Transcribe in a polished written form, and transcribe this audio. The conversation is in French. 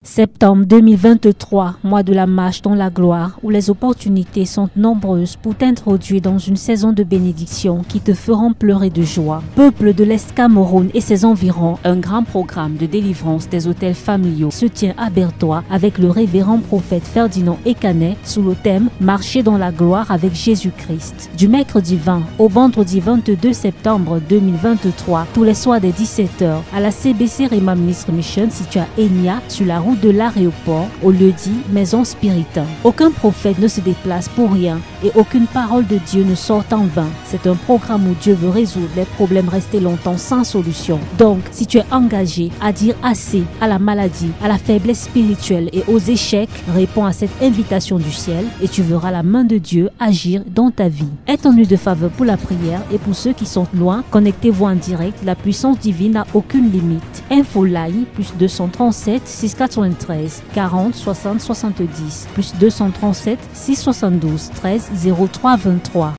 Septembre 2023, mois de la marche dans la gloire, où les opportunités sont nombreuses pour t'introduire dans une saison de bénédiction qui te feront pleurer de joie. Peuple de l'Est Cameroun et ses environs, un grand programme de délivrance des hôtels familiaux se tient à Bertois avec le révérend prophète Ferdinand Ekanet sous le thème « Marcher dans la gloire avec Jésus-Christ ». Du mercredi 20 au vendredi 22 septembre 2023, tous les soirs dès 17h, à la CBC Rema Ministre Mission située à Enya, sur la route de l'aéroport, au lieu-dit Maison Spiritain. Aucun prophète ne se déplace pour rien et aucune parole de Dieu ne sort en vain. C'est un programme où Dieu veut résoudre les problèmes restés longtemps sans solution. Donc, si tu es engagé à dire assez à la maladie, à la faiblesse spirituelle et aux échecs, réponds à cette invitation du ciel et tu verras la main de Dieu agir dans ta vie. Étendue de faveur pour la prière et pour ceux qui sont loin, connectez-vous en direct. La puissance divine n'a aucune limite. Info line plus 237 693 40 60 70 plus 237 672 13 03 23.